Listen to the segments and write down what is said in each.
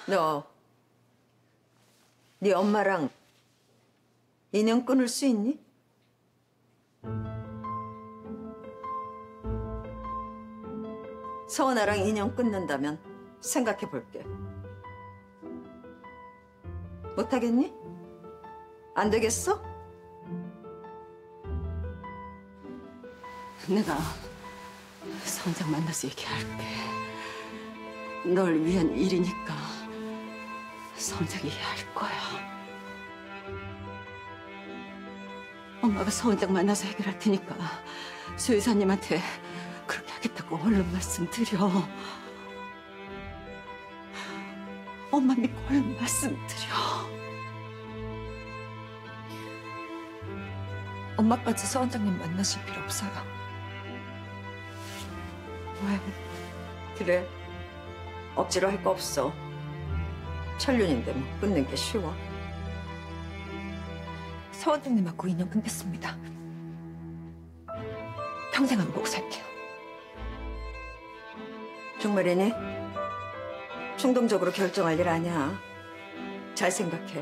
너, 네 엄마랑 인연 끊을 수 있니? 서원아랑 인연 끊는다면 생각해 볼게. 못하겠니? 안 되겠어? 내가 서원장 만나서 얘기할게. 널 위한 일이니까 서원장이 이해할 거야. 엄마가 서원장 만나서 해결할 테니까 수 여사님한테 그렇게 하겠다고 얼른 말씀드려. 엄마 믿고 얼른 말씀드려. 엄마까지 서원장님 만나실 필요 없어요. 왜? 그래. 억지로 할 거 없어. 천륜인데 뭐 끊는 게 쉬워. 서원장님하고 인연 끊겠습니다. 평생 안 보고 살게요. 정말이니? 충동적으로 결정할 일 아니야. 잘 생각해.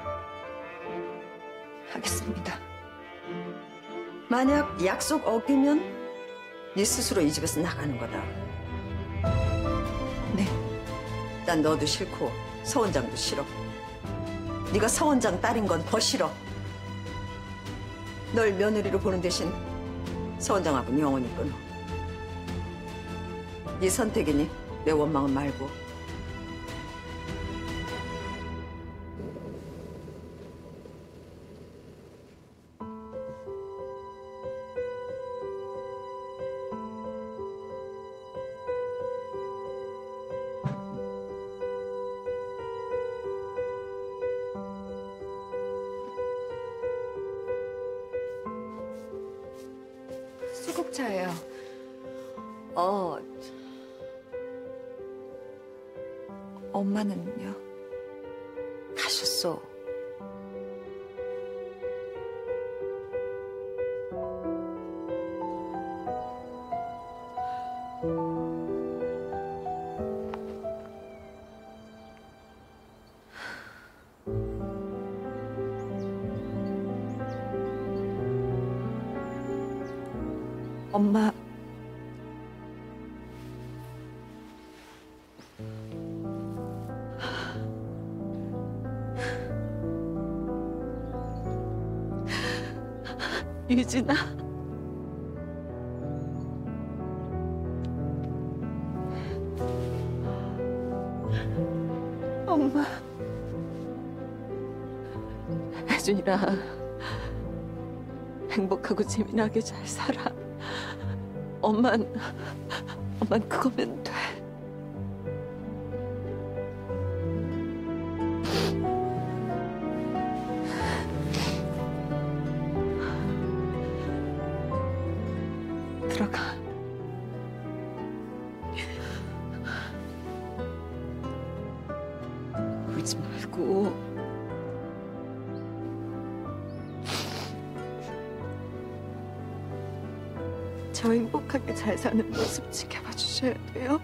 하겠습니다. 만약 약속 어기면 네 스스로 이 집에서 나가는 거다. 네. 난 너도 싫고 서원장도 싫어. 네가 서원장 딸인 건 더 싫어. 널 며느리로 보는 대신 서원장하고는 영원히 끊어. 네 선택이니 내 원망은 말고. 수국차예요. 엄마는요? 가셨어. 엄마 유진아. 엄마. 혜준이랑 행복하고 재미나게 잘 살아. 엄만 그거면 돼. 들어가. 울지 말고. 저 행복하게 잘 사는 모습 지켜봐 주셔야 돼요.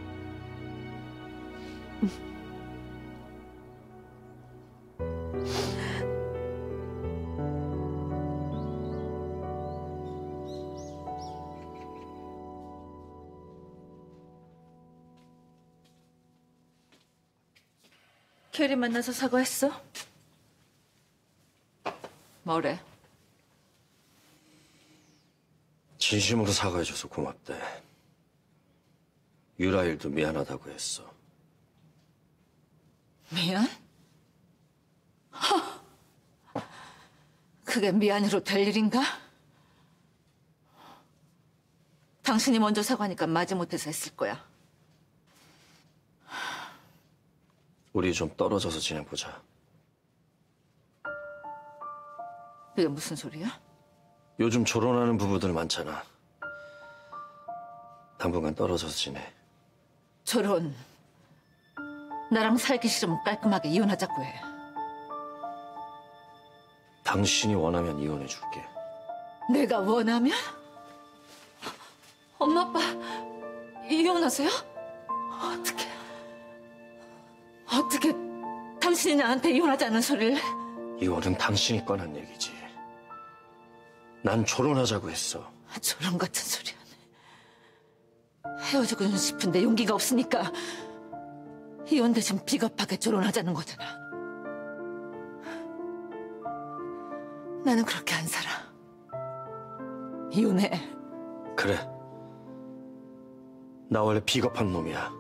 캐리 만나서 사과했어? 뭐래? 진심으로 사과해줘서 고맙대. 유라 일도 미안하다고 했어. 미안? 그게 미안으로 될 일인가? 당신이 먼저 사과하니까 마지못해서 했을 거야. 우리 좀 떨어져서 지내보자. 그게 무슨 소리야? 요즘 결혼하는 부부들 많잖아. 당분간 떨어져서 지내. 저런. 나랑 살기 싫으면 깔끔하게 이혼하자고 해. 당신이 원하면 이혼해줄게. 내가 원하면? 엄마, 아빠 이혼하세요? 어떡해. 어떻게 당신이 나한테 이혼하자는 소리를? 이혼은 당신이 꺼낸 얘기지. 난 결혼하자고 했어. 저런 같은 소리 하네. 헤어지고 싶은데 용기가 없으니까 이혼 대신 비겁하게 결혼하자는 거잖아. 나는 그렇게 안 살아. 이혼해. 그래. 나 원래 비겁한 놈이야.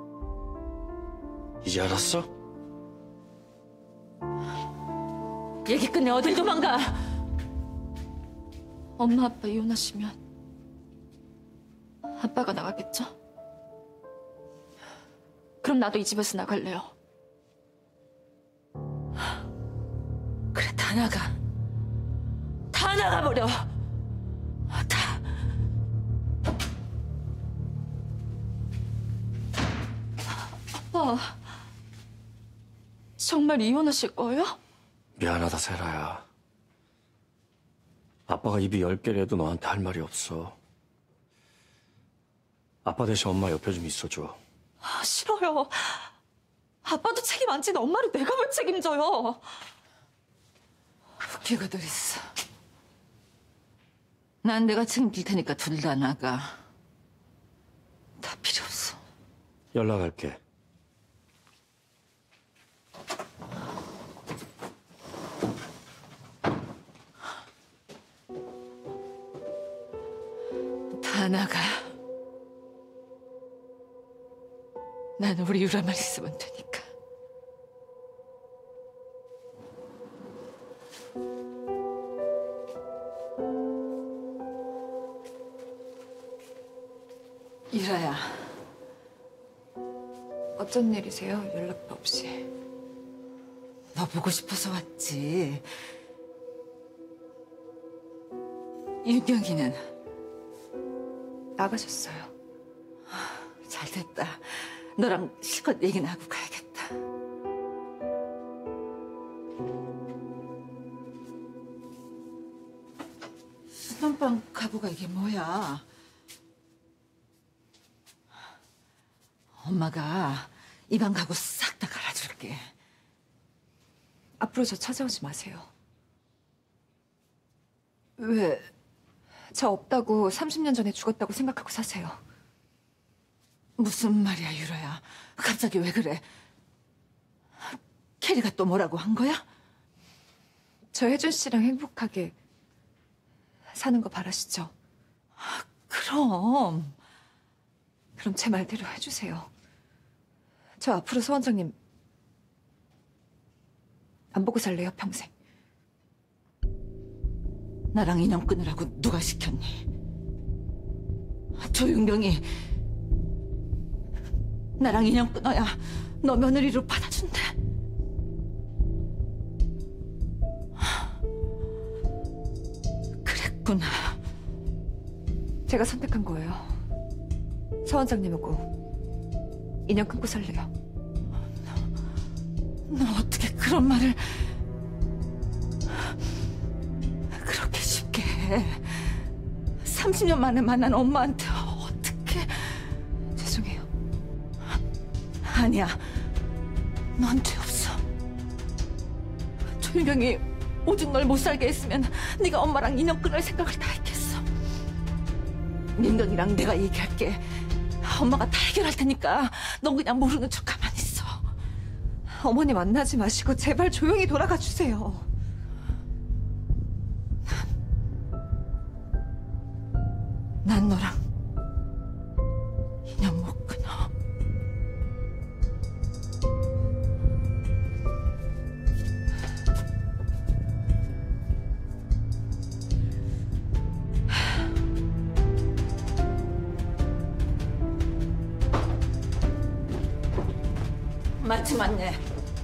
이제 알았어? 얘기 끝내 어딜 도망가. 엄마 아빠 이혼하시면 아빠가 나가겠죠? 그럼 나도 이 집에서 나갈래요. 그래, 다 나가. 다 나가버려. 다. 아빠, 정말 이혼하실 거예요? 미안하다, 세라야. 아빠가 입이 10개라도 너한테 할 말이 없어. 아빠 대신 엄마 옆에 좀 있어줘. 싫어요. 아빠도 책임 안 지는 엄마를 내가 왜 책임져요? 웃기고들 있어. 난 내가 챙길 테니까 둘 다 나가. 다 필요 없어. 연락할게. 다 나가. 나는 우리 유라만 있으면 되니까. 유라야. 어쩐 일이세요? 연락도 없이. 너 보고 싶어서 왔지. 윤경이는? 나가셨어요. 잘 됐다. 너랑 실컷 얘기나 하고 가야겠다. 수면방 가구가 이게 뭐야? 엄마가 이 방 가구 싹 다 갈아줄게. 앞으로 저 찾아오지 마세요. 왜? 저 없다고 30년 전에 죽었다고 생각하고 사세요. 무슨 말이야, 유라야. 갑자기 왜 그래? 캐리가 또 뭐라고 한 거야? 저 혜준 씨랑 행복하게 사는 거 바라시죠? 그럼. 그럼 제 말대로 해주세요. 저 앞으로 서 원장님 안 보고 살래요, 평생. 나랑 인연 끊으라고 누가 시켰니? 조윤경이 나랑 인연 끊어야 너 며느리로 받아준대. 그랬구나. 제가 선택한 거예요. 서 원장님하고 인연 끊고 살래요. 너 어떻게 그런 말을 그렇게 쉽게 해. 30년 만에 만난 엄마한테 어떻게. 죄송해요. 아니야. 넌 죄 없어. 조윤경이 오죽 널 못 살게 했으면 네가 엄마랑 인연 끊을 생각을 다 했겠어. 민경이랑 내가 얘기할게. 엄마가 다 해결할 테니까 넌 그냥 모르는 척 가만히 있어. 어머니 만나지 마시고 제발 조용히 돌아가 주세요. 난 너랑 인연 못 끊어. 마침 맞네.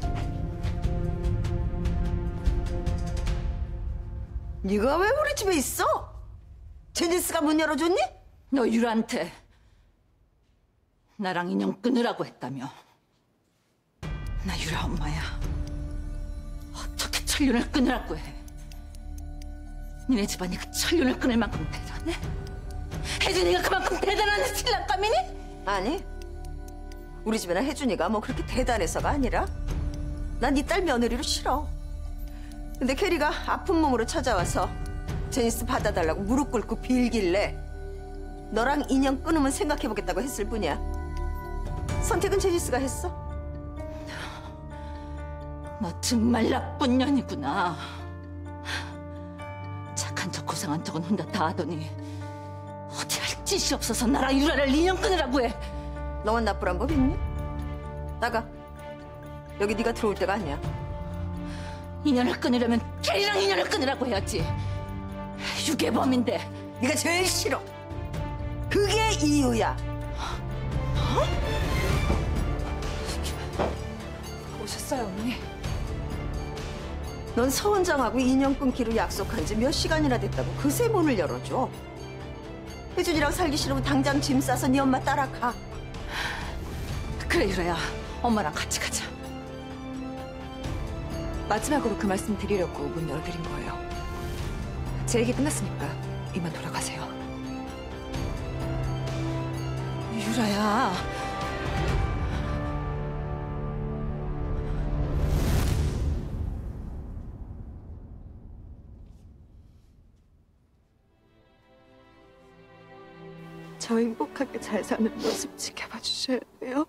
네가 왜 우리 집에 있어? 제니스가 문 열어줬니? 너 유라한테 나랑 인연 끊으라고 했다며. 나 유라 엄마야. 어떻게 천륜을 끊으라고 해? 니네 집안이 그 천륜을 끊을 만큼 대단해? 혜준이가 그만큼 대단한 신랑감이니? 아니, 우리 집에는 혜준이가 뭐 그렇게 대단해서가 아니라 난 네 딸 며느리로 싫어. 근데 캐리가 아픈 몸으로 찾아와서 제니스 받아달라고 무릎 꿇고 빌길래 너랑 인연 끊으면 생각해보겠다고 했을 뿐이야. 선택은 제니스가 했어. 너 정말 나쁜 년이구나. 착한 척 고상한 척은 혼자 다 하더니 어디 할 짓이 없어서 나랑 유라를 인연 끊으라고 해. 너만 나쁘란 법 있니? 나가. 여기 네가 들어올 때가 아니야. 인연을 끊으려면 캐리랑 인연을 끊으라고 해야지. 유괴범인데. 네가 제일 싫어. 그게 이유야. 오셨어요, 어머니? 넌 서원장하고 인연 끊기로 약속한 지 몇 시간이나 됐다고 그새 문을 열어줘. 혜준이랑 살기 싫으면 당장 짐 싸서 네 엄마 따라가. 그래 유라야, 엄마랑 같이 가자. 마지막으로 그 말씀 드리려고 문 열어드린 거예요. 제 얘기 끝났으니까 이만 돌아가세요. 유라야. 저 행복하게 잘 사는 모습 지켜봐 주셔야 돼요.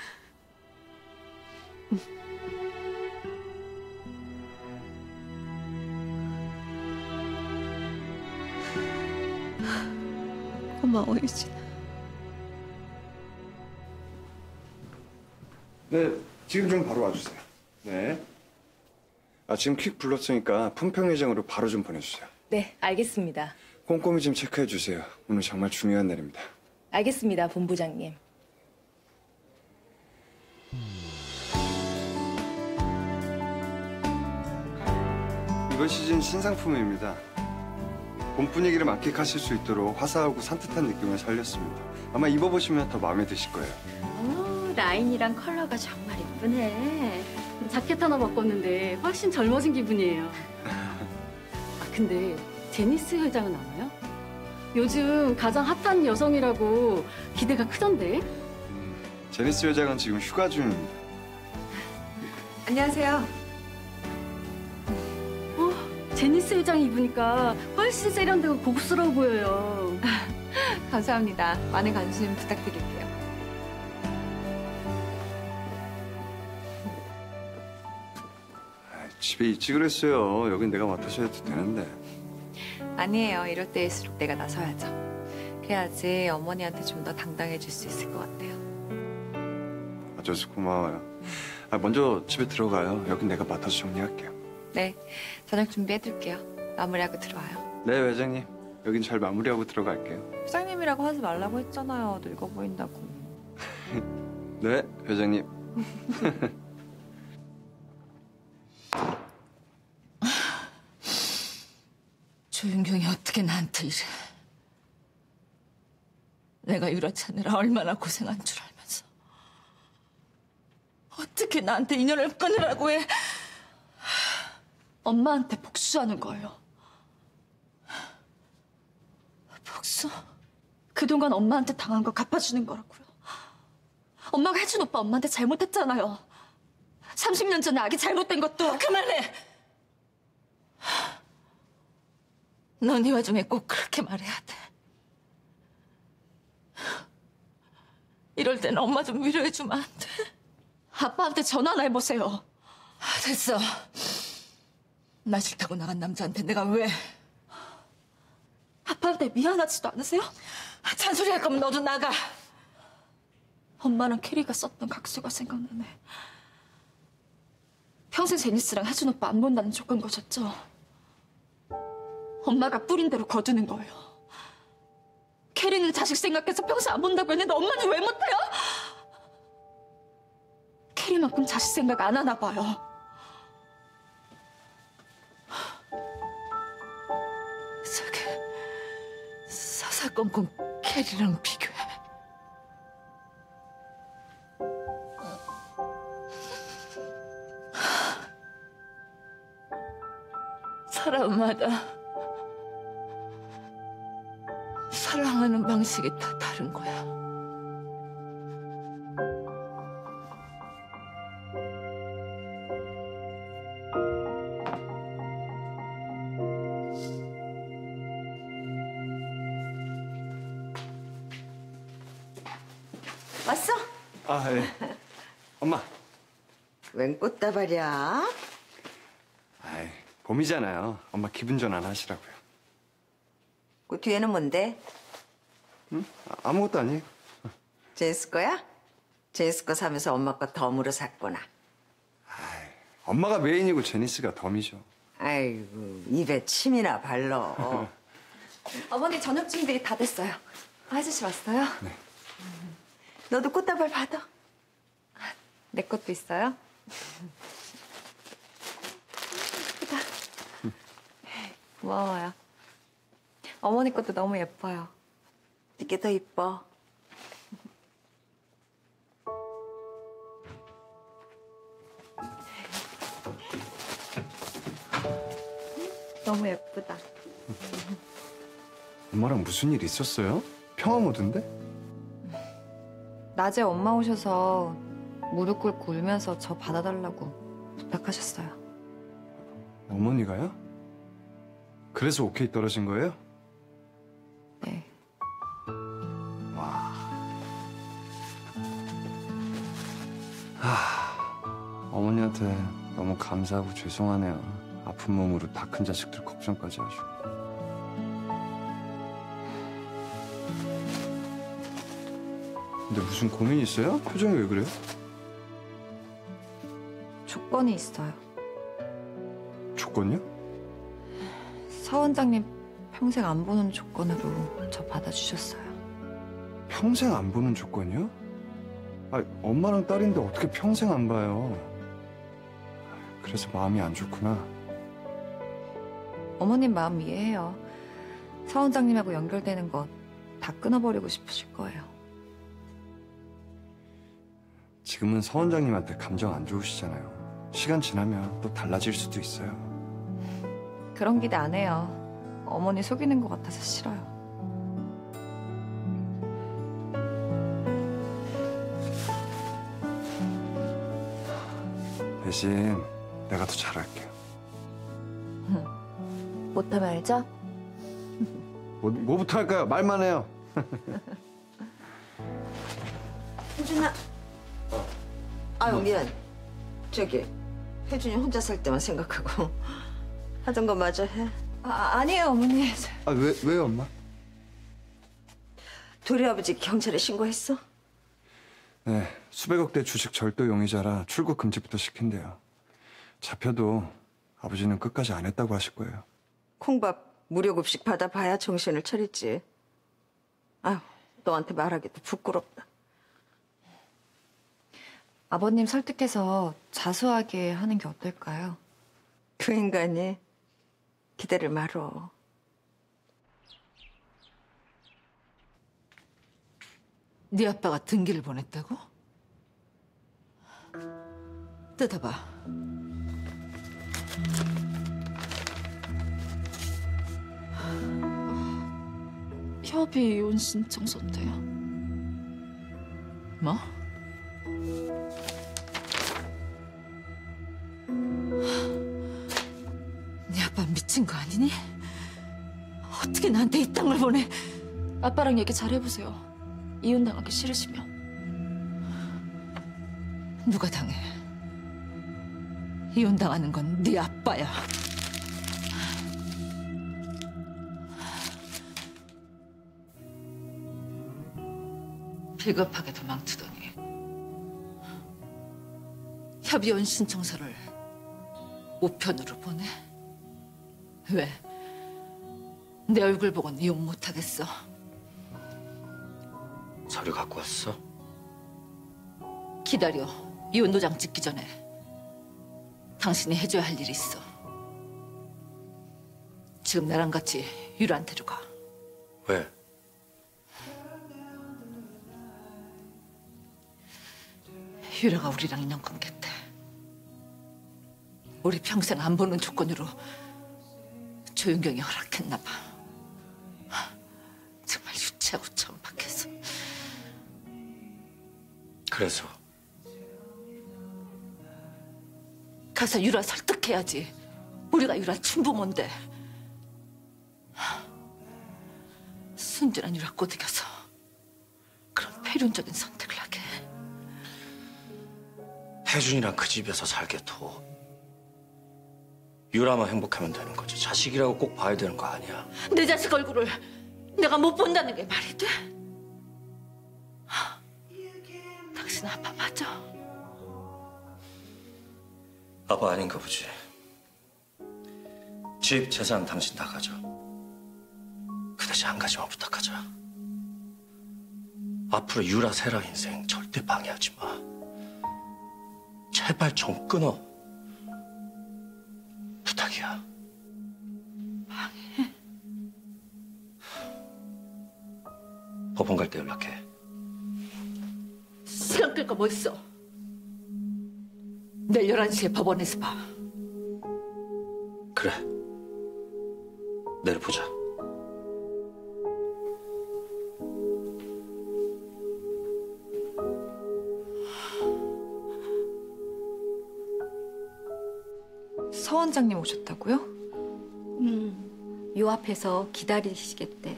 고마워, 유진아. 네, 지금 좀 바로 와주세요. 네. 지금 퀵 불렀으니까 품평회장으로 바로 좀 보내주세요. 네, 알겠습니다. 꼼꼼히 좀 체크해 주세요. 오늘 정말 중요한 날입니다. 알겠습니다, 본부장님. 이번 시즌 신상품입니다. 봄 분위기를 만끽하실 수 있도록 화사하고 산뜻한 느낌을 살렸습니다. 아마 입어보시면 더 마음에 드실 거예요. 라인이랑 컬러가 정말 예쁘네. 자켓 하나 바꿨는데 훨씬 젊어진 기분이에요. 근데 제니스 회장은 아나요? 요즘 가장 핫한 여성이라고 기대가 크던데. 제니스 회장은 지금 휴가 중입니다. 안녕하세요. 제니스 회장 입으니까 훨씬 세련되고 고급스러워 보여요. 감사합니다. 많은 관심 부탁드릴게요. 집에 있지 그랬어요. 여긴 내가 맡아서 해도 되는데. 아니에요. 이럴 때일수록 내가 나서야죠. 그래야지 어머니한테 좀 더 당당해질 수 있을 것 같아요. 아줘서 고마워요. 먼저 집에 들어가요. 여긴 내가 맡아서 정리할게요. 네, 저녁 준비해둘게요. 마무리하고 들어와요. 네, 회장님. 여긴 잘 마무리하고 들어갈게요. 회장님이라고 하지 말라고 했잖아요. 늙어 보인다고. 네, 회장님. 조윤경이 어떻게 나한테 이래. 내가 유라 찾느라 얼마나 고생한 줄 알면서 어떻게 나한테 인연을 끊으라고 해. 엄마한테 복수하는 거예요. 복수? 그동안 엄마한테 당한 거 갚아주는 거라고요. 엄마가 혜준 오빠 엄마한테 잘못했잖아요. 30년 전에 아기 잘못된 것도. 그만해. 넌 이 와중에 꼭 그렇게 말해야 돼. 이럴 땐 엄마 좀 위로해주면 안 돼? 아빠한테 전화나 해보세요. 됐어. 나 싫다고 나간 남자한테 내가 왜? 아빠한테 미안하지도 않으세요? 잔소리 할 거면 너도 나가. 엄마랑 캐리가 썼던 각서가 생각나네. 평생 제니스랑 혜준 오빠 안 본다는 조건 거셨죠? 엄마가 뿌린 대로 거두는 거예요. 캐리는 자식 생각해서 평생 안 본다고 했는데 엄마는 왜 못해요? 캐리만큼 자식 생각 안 하나 봐요. 저게 사사건건 캐리랑 비교해. 사람마다 사랑하는 방식이 다 다른 거야. 왔어? 아, 예. 엄마. 웬 꽃다발이야? 아이, 봄이잖아요. 엄마 기분 전환 하시라고요. 그 뒤에는 뭔데? 아무것도 아니에요. 제니스 거야? 제니스 거 사면서 엄마 거 덤으로 샀구나. 엄마가 메인이고 제니스가 덤이죠. 아이고, 입에 침이나 발라. 어머니 저녁 준비 다 됐어요. 아저씨 왔어요? 네. 너도 꽃다발 받아. 내 것도 있어요? 예쁘다. 고마워요. 어머니 것도 너무 예뻐요. 이게 더 이뻐. 너무 예쁘다. 엄마랑 무슨 일 있었어요? 평화 모드인데? 낮에 엄마 오셔서 무릎 꿇고 울면서 저 받아달라고 부탁하셨어요. 어머니가요? 그래서 오케이 떨어진 거예요? 네. 어머니한테 너무 감사하고 죄송하네요. 아픈 몸으로 다 큰 자식들 걱정까지 하시고. 근데 무슨 고민 있어요? 표정이 왜 그래요? 조건이 있어요. 조건요? 서 원장님 평생 안 보는 조건으로 저 받아주셨어요. 평생 안 보는 조건이요? 아, 엄마랑 딸인데 어떻게 평생 안 봐요? 그래서 마음이 안 좋구나. 어머님 마음 이해해요. 서 원장님하고 연결되는 거 다 끊어버리고 싶으실 거예요. 지금은 서 원장님한테 감정 안 좋으시잖아요. 시간 지나면 또 달라질 수도 있어요. 그런 기대 안 해요. 어머니 속이는 것 같아서 싫어요. 대신 내가 더 잘할게요. 못하면 알죠? 뭐부터 할까요? 말만 해요. 혜준아. 아유, 미안. 저기, 혜준이 혼자 살 때만 생각하고 하던 거 마저 해. 아니에요, 어머니. 아, 왜요, 엄마? 도리 아버지 경찰에 신고했어? 네, 수백억 대 주식 절도 용의자라 출국 금지부터 시킨대요. 잡혀도 아버지는 끝까지 안 했다고 하실 거예요. 콩밥 무료급식 받아봐야 정신을 차리지. 아유, 너한테 말하기도 부끄럽다. 아버님 설득해서 자수하게 하는 게 어떨까요? 그 인간이 기대를 말어. 네 아빠가 등기를 보냈다고? 뜯어봐. 협의 이혼 신청서인데요. 뭐? 네 아빠 미친 거 아니니? 어떻게 나한테 이딴 걸 보내? 아빠랑 얘기 잘 해보세요. 이혼당하기 싫으시면. 누가 당해? 이혼당하는 건 네 아빠야. 비겁하게 도망치더니 협의혼 신청서를 우편으로 보내? 왜? 내 얼굴 보고는 이혼 못하겠어? 서류 갖고 왔어? 기다려. 이혼 도장 찍기 전에 당신이 해줘야 할 일이 있어. 지금 나랑 같이 유라한테로 가. 왜? 유라가 우리랑 인연 끊겠대. 우리 평생 안 보는 조건으로 조윤경이 허락했나 봐. 정말 유치하고 천박해서. 그래서 가서 유라 설득해야지. 우리가 유라 친부모인데. 순진한 유라 꼬드겨서 그런 폐륜적인 선택을 하게. 태준이랑 그 집에서 살게 둬. 유라만 행복하면 되는 거지. 자식이라고 꼭 봐야 되는 거 아니야. 내 자식 얼굴을 내가 못 본다는 게 말이 돼? 당신 아빠 맞아? 아빠 아닌가 보지. 집, 재산 당신 다 가져. 그 대신 한 가지만 부탁하자. 앞으로 유라, 세라 인생 절대 방해하지 마. 제발 좀 끊어. 부탁이야. 방해? 법원 갈 때 연락해. 시간 끌 거 뭐 있어? 내일 11시에 법원에서 봐. 그래. 내일 보자. 서 원장님 오셨다고요? 요 앞에서 기다리시겠대.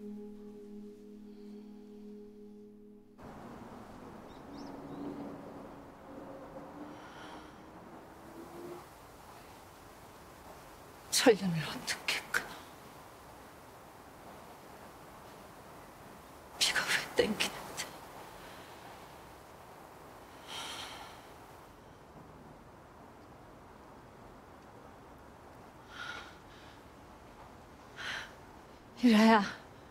천년을 어떻게 끊어? 피가 왜 땡기는데? 유라야,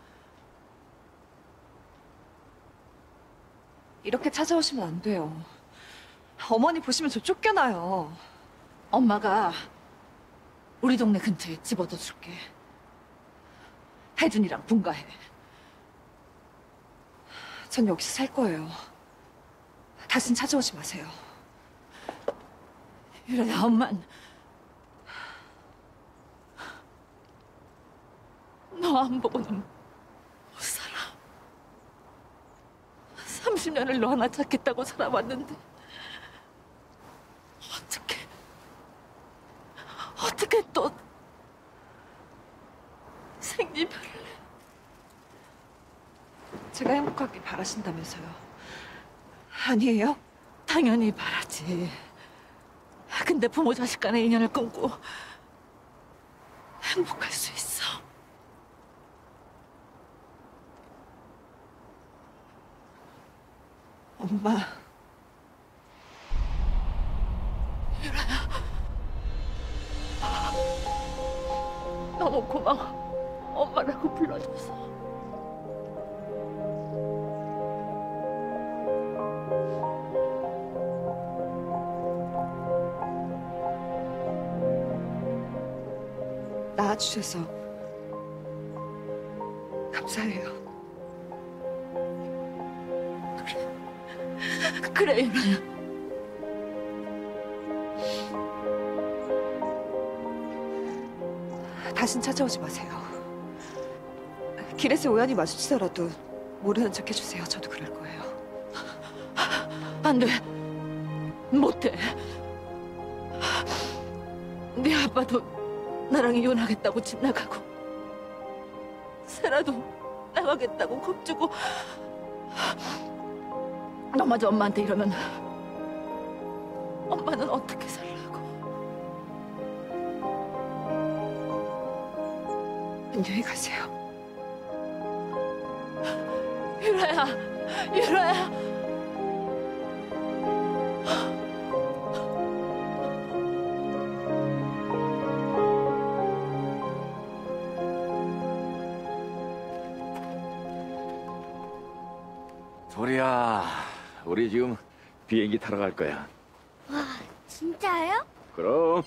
이렇게 찾아오시면 안 돼요. 어머니 보시면 저 쫓겨나요. 엄마가 우리 동네 근처에 집 얻어줄게. 혜준이랑 분가해. 전 여기서 살 거예요. 다신 찾아오지 마세요. 유라야, 엄만 너 안 보고는 못 살아. 30년을 너 하나 찾겠다고 살아왔는데 어떻게 또 생리별을 해? 제가 행복하길 바라신다면서요. 아니에요? 당연히 바라지. 근데 부모 자식 간의 인연을 끊고 행복할 수 있어. 엄마. 너무 고마워. 엄마라고 불러줘서. 낳아주셔서 감사해요. 그래, 유라야. 다신 찾아오지 마세요. 길에서 우연히 마주치더라도 모르는 척 해주세요. 저도 그럴 거예요. 안 돼. 못해. 네 아빠도 나랑 이혼하겠다고 집 나가고 세라도 나가겠다고 겁주고 너마저 엄마한테 이러면 엄마는 어떻게 살라고. 안녕히 가세요. 유라야, 유라야. 도리야, 우리 지금 비행기 타러 갈 거야. 와, 진짜요? 그럼.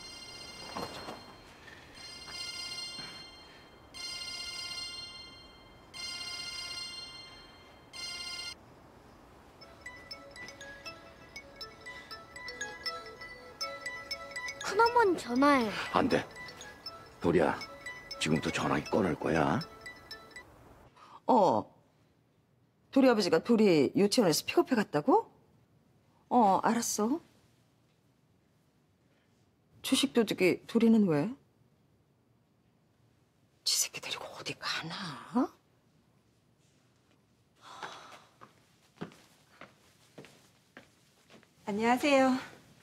큰어머니 전화해. 안 돼. 도리야, 지금부터 전화기 꺼낼 거야. 도리 아버지가 도리 유치원에서 픽업해 갔다고? 알았어. 주식 도둑이 도리는 왜? 지 새끼 데리고 어디 가나? 안녕하세요.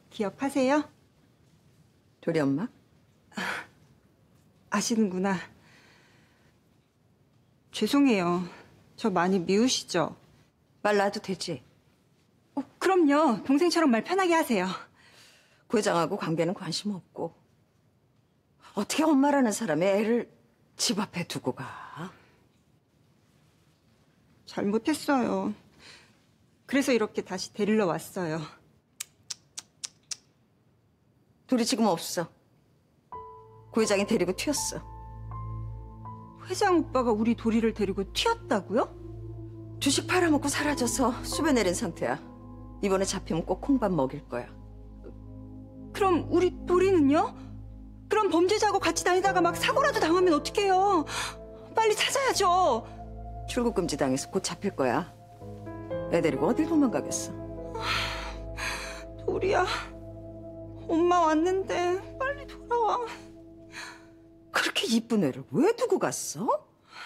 기억하세요? 도리 엄마? 아시는구나. 죄송해요. 저 많이 미우시죠? 말 놔도 되지? 그럼요. 동생처럼 말 편하게 하세요. 그 회장하고 관계는 관심 없고 어떻게 엄마라는 사람의 애를 집 앞에 두고 가? 잘못했어요. 그래서 이렇게 다시 데리러 왔어요. 둘이 지금 없어. 그 회장이 데리고 튀었어. 회장 오빠가 우리 도리를 데리고 튀었다고요? 주식 팔아먹고 사라져서 수배 내린 상태야. 이번에 잡히면 꼭 콩밥 먹일 거야. 그럼 우리 도리는요? 그럼 범죄자하고 같이 다니다가 막 사고라도 당하면 어떡해요? 빨리 찾아야죠. 출국 금지 당해서 곧 잡힐 거야. 애 데리고 어딜 도망가겠어. 도리야, 엄마 왔는데 빨리 돌아와. 그렇게 이쁜 애를 왜 두고 갔어?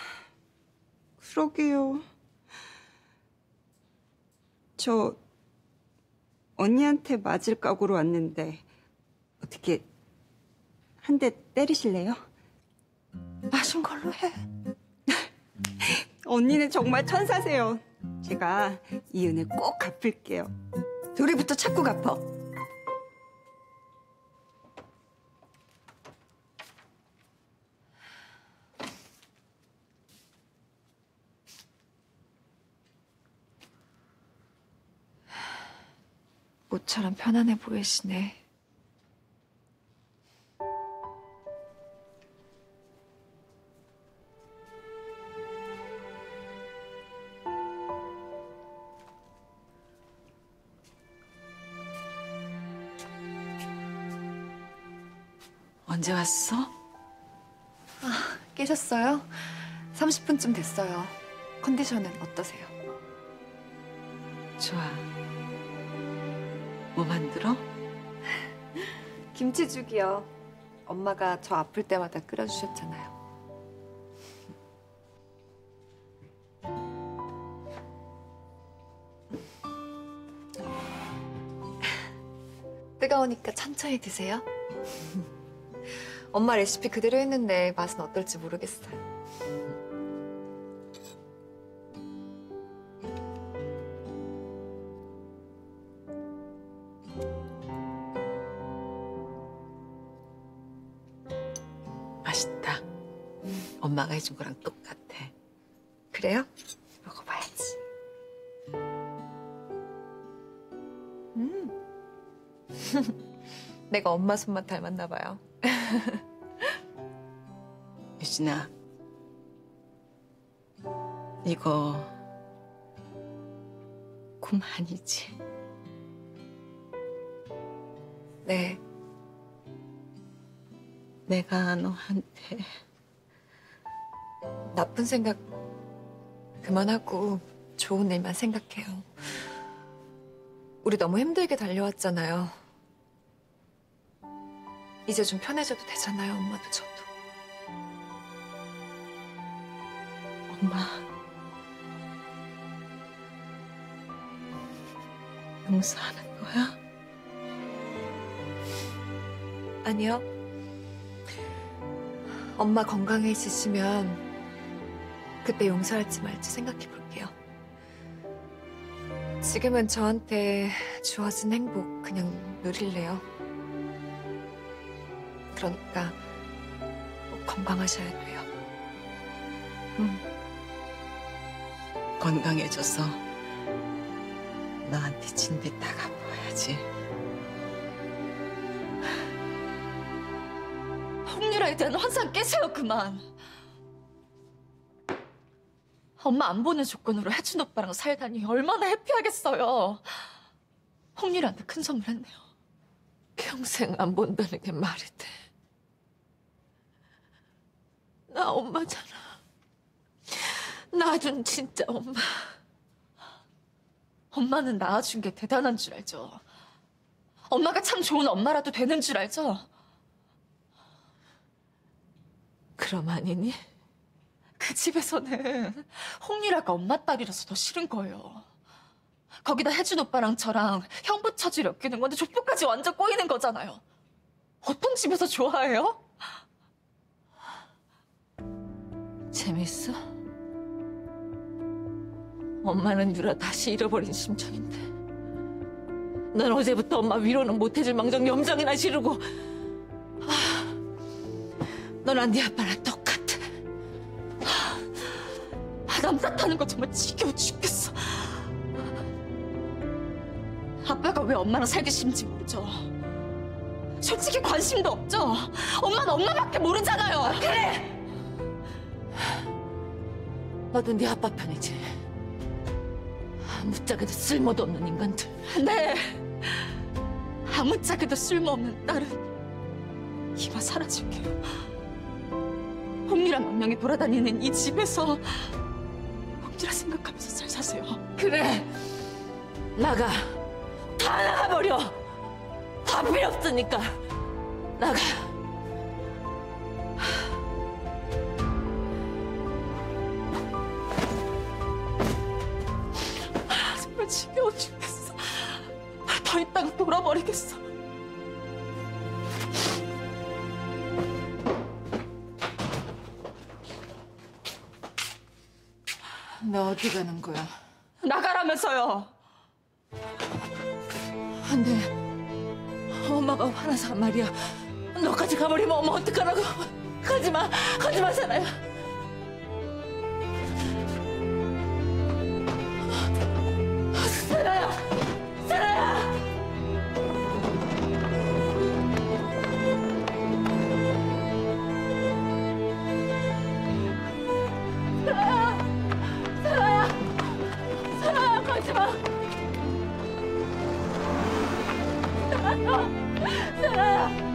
그러게요. 저 언니한테 맞을 각오로 왔는데 어떻게 한 대 때리실래요? 맞은 걸로 해. 언니는 정말 천사세요. 제가 이 은혜 꼭 갚을게요. 둘이부터 찾고 갚어. 모처럼 편안해 보이시네. 언제 왔어? 깨셨어요? 30분쯤 됐어요. 컨디션은 어떠세요? 좋아. 뭐 만들어? 김치죽이요. 엄마가 저 아플 때마다 끓여주셨잖아요. 뜨거우니까 천천히 드세요. 엄마 레시피 그대로 했는데 맛은 어떨지 모르겠어요. 맛있다. 엄마가 해준 거랑 똑같아. 그래요? 먹어봐야지. 내가 엄마 손맛 닮았나 봐요. 유진아, 이거 kum 아니지? 네. 내가 너한테 나쁜 생각 그만하고 좋은 일만 생각해요. 우리 너무 힘들게 달려왔잖아요. 이제 좀 편해져도 되잖아요, 엄마도 저도. 엄마 용서하는 거야? 아니요. 엄마 건강해지시면 그때 용서할지 말지 생각해 볼게요. 지금은 저한테 주어진 행복 그냥 누릴래요. 그러니까 꼭 건강하셔야 돼요. 건강해져서 너한테 진배 다 갚아야지. 홍유라에 대한 환상 깨세요, 그만. 엄마 안 보는 조건으로 혜준 오빠랑 살다니 얼마나 해피하겠어요. 홍유라한테 큰 선물 했네요. 평생 안 본다는 게 말이 돼. 나 엄마잖아. 낳아준 진짜 엄마. 엄마는 낳아준 게 대단한 줄 알죠. 엄마가 참 좋은 엄마라도 되는 줄 알죠. 그럼 아니니? 그 집에서는 홍유라가 엄마 딸이라서 더 싫은 거예요. 거기다 혜준 오빠랑 저랑 형부 처지를 엮이는 건데 족보까지 완전 꼬이는 거잖아요. 어떤 집에서 좋아해요? 재밌어? 엄마는 유라 다시 잃어버린 심정인데 넌 어제부터 엄마 위로는 못해줄 망정 염장이나 지르고 너랑 네 아빠랑 똑같아. 남 탓하는 거 정말 지겨워 죽겠어. 아빠가 왜 엄마랑 살기 싫은지 모르죠. 솔직히 관심도 없죠. 엄마는 엄마밖에 모르잖아요. 그래! 너도 네 아빠 편이지. 아무짝에도 쓸모도 없는 인간들. 네. 아무짝에도 쓸모없는 딸은 이만 사라질게요. 홍미란 몇 명이 돌아다니는 이 집에서 홍미라 생각하면서 잘 사세요. 그래. 나가. 다 나가버려. 다 필요 없으니까. 나가. 정말 지겨워 죽겠어. 더 있다가 돌아버리겠어. 너 어디 가는 거야? 나가라면서요. 안 돼. 엄마가 화나서 말이야. 너까지 가버리면 엄마 어떡하라고. 가지마. 가지마, 사라야. 사라야. 사라야. 사라야. 사라야, 가지마. 사라야.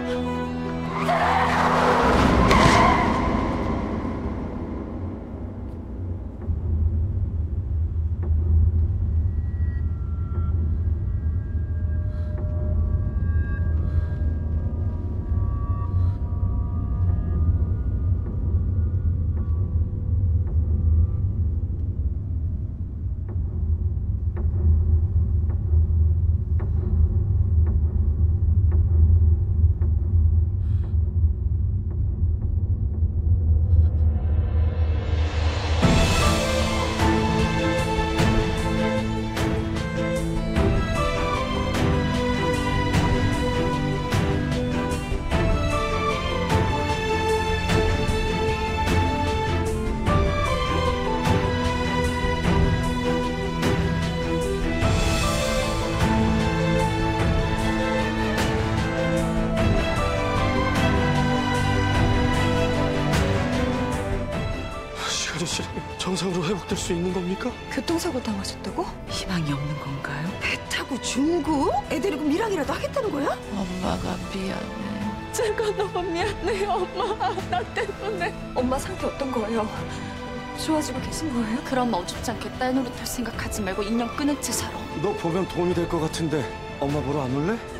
아저씨, 정상으로 회복될 수 있는 겁니까? 교통사고 당하셨다고? 희망이 없는 건가요? 배 타고 중국? 애 데리고 밀항이라도 하겠다는 거야? 엄마가 미안해. 제가 너무 미안해요, 엄마. 나 때문에. 엄마 상태 어떤 거예요? 좋아지고 계신 거예요? 그럼 어줍지 않게 딸 노릇할 생각하지 말고 인연 끊은 채 살아. 너 보면 도움이 될 것 같은데 엄마 보러 안 올래?